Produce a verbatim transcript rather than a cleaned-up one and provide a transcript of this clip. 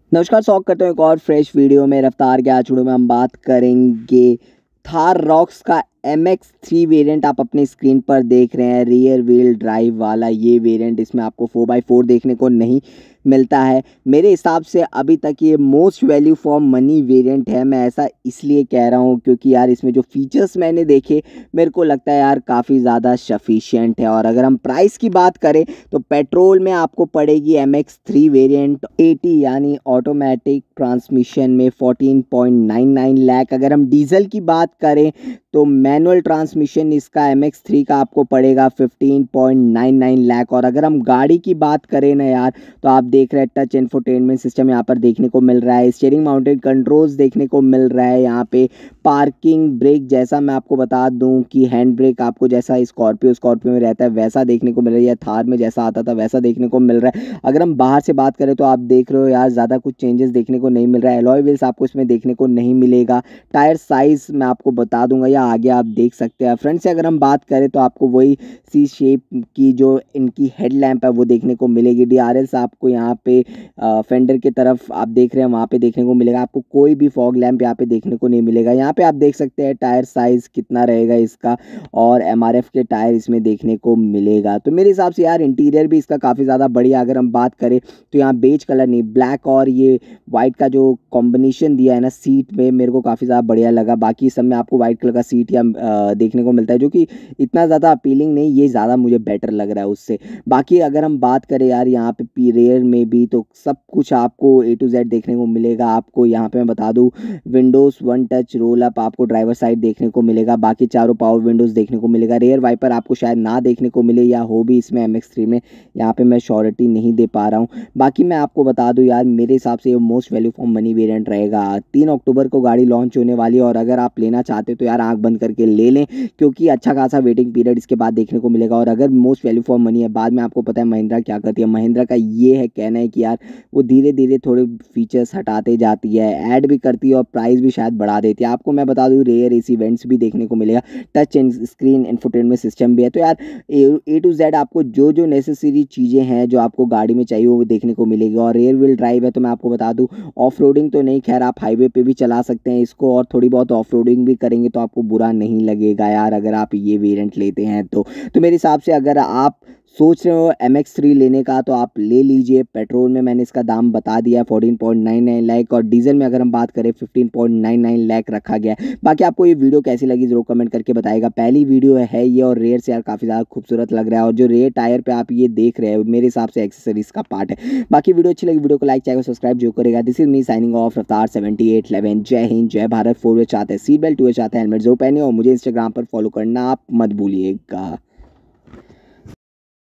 नमस्कार, स्वागत करते हैं एक और फ्रेश वीडियो में। रफ्तार के आज वीडियो में हम बात करेंगे थार रॉक्स का एम एक्स थ्री वेरिएंट। आप अपनी स्क्रीन पर देख रहे हैं रियर व्हील ड्राइव वाला ये वेरिएंट। इसमें आपको फोर बाई फोर देखने को नहीं मिलता है। मेरे हिसाब से अभी तक ये most value for money variant है। मैं ऐसा इसलिए कह रहा हूँ क्योंकि यार इसमें जो फीचर्स मैंने देखे मेरे को लगता है यार काफ़ी ज़्यादा सफिशिएंट है। और अगर हम प्राइस की बात करें तो पेट्रोल में आपको पड़ेगी M X three variant AT यानी ऑटोमेटिक ट्रांसमिशन में fourteen point nine nine lakh. अगर हम डीजल की बात करें तो मैनुअल ट्रांसमिशन इसका एम एक्स थ्री का आपको पड़ेगा fifteen point nine nine lakh. और अगर हम गाड़ी की बात करें ना यार तो आप देख रहे हैं टच इंफोटेनमेंट सिस्टम यहाँ पर देखने को मिल रहा है, स्टीयरिंग माउंटेड कंट्रोल्स देखने को मिल रहा है यहाँ पे, पार्किंग ब्रेक जैसा मैं आपको बता दूं कि हैंड ब्रेक आपको जैसा स्कॉर्पियो स्कॉर्पियो में रहता है वैसा देखने को मिल रहा है, या थार में जैसा आता था वैसा देखने को मिल रहा है। अगर हम बाहर से बात करें तो आप देख रहे हो यार ज़्यादा कुछ चेंजेस देखने को नहीं मिल रहा है। एलॉय व्हील्स आपको इसमें देखने को नहीं मिलेगा। टायर साइज मैं आपको बता दूंगा या आगे आप देख सकते हैं। फ्रंट से अगर हम बात करें तो आपको वही सी शेप की जो इनकी हेडलैम्प है वो देखने को मिलेगी। डी आर एल्स आपको यहाँ पे फेंडर की तरफ आप देख रहे हैं वहाँ पे देखने को मिलेगा। आपको कोई भी फॉग लैंप यहाँ पे देखने को नहीं मिलेगा। यहाँ पे आप देख सकते हैं टायर साइज कितना रहेगा इसका, और एम आर एफ के टायर इसमें देखने को मिलेगा। तो मेरे हिसाब से यार इंटीरियर भी इसका काफ़ी ज़्यादा बढ़िया। अगर हम बात करें तो यहाँ बेज कलर नहीं, ब्लैक और ये वाइट का जो कॉम्बिनेशन दिया है ना सीट में, मेरे को काफ़ी ज़्यादा बढ़िया लगा। बाकी सब में आपको वाइट कलर का सीट या देखने को मिलता है जो कि इतना ज़्यादा अपीलिंग नहीं, ये ज़्यादा मुझे बेटर लग रहा है उससे। बाकी अगर हम बात करें यार यहाँ पे पी रेयर में भी तो सब कुछ आपको ए टू जेड देखने को मिलेगा। आपको यहाँ पे मैं बता दूँ windows one touch roll up आपको ड्राइवर साइड देखने को मिलेगा। बाकी चारों पावर विंडोज़ देखने को मिलेगा। रेयर वाइपर आपको शायद ना देखने को मिले या हो भी इसमें एम एक्स थ्री में, यहाँ पे मैं श्योरिटी नहीं दे पा रहा हूँ। बाकी मैं आपको बता दूँ यार मेरे हिसाब से ये most value for money variant रहेगा। तीन अक्टूबर को गाड़ी लॉन्च होने वाली है और अगर आप लेना चाहते हो तो यार आंख बंद करके ले लें क्योंकि अच्छा खासा वेटिंग पीरियड इसके बाद देखने को मिलेगा। और अगर मोस्ट वैल्यू फॉर मनी है, बाद में आपको पता है महिंद्रा क्या करती है। महिंद्रा का ये है कहना है कि यार वो धीरे धीरे थोड़े फीचर्स हटाते जाती है, ऐड भी करती है और प्राइस भी शायद बढ़ा देती है। आपको मैं बता दूं रेयर एसी वेंट्स भी देखने को मिलेगा, टच स्क्रीन इंफोटेनमेंट सिस्टम भी है। तो यार ए टू जेड आपको जो जो नेसेसरी चीज़ें हैं जो आपको गाड़ी में चाहिए वो देखने को मिलेगी। और रेयर व्हील ड्राइव है तो मैं आपको बता दूं ऑफ रोडिंग तो नहीं, खैर आप हाईवे पे भी चला सकते हैं इसको और थोड़ी बहुत ऑफ रोडिंग भी करेंगे तो आपको बुरा नहीं लगेगा यार अगर आप ये वेरिएंट लेते हैं तो। तो मेरे हिसाब से अगर आप सोच रहे हो एम एक्स थ्री लेने का तो आप ले लीजिए। पेट्रोल में मैंने इसका दाम बता दिया fourteen point nine nine lakh और डीजल में अगर हम बात करें fifteen point nine nine lakh रखा गया है। बाकी आपको ये वीडियो कैसी लगी जरूर कमेंट करके बताएगा। पहली वीडियो है ये और रेयर से यार काफ़ी ज़्यादा खूबसूरत लग रहा है और जो रेयर टायर पे आप ये देख रहे हो मेरे हिसाब से एक्सेसरीज का पार्ट है। बाकी वीडियो अच्छी लगी वीडियो को लाइक चाहिए सब्सक्राइब जो करेगा। This is me signing off Raftaar seventy eight eleven. जय हिंद जय भारत। फोर वे चाहते हैं सीट बेल्ट, टू वे चाहते हैं हेलमेट जरूर पहने और मुझे इंस्टाग्राम पर फॉलो करना आप मत भूलिएगा।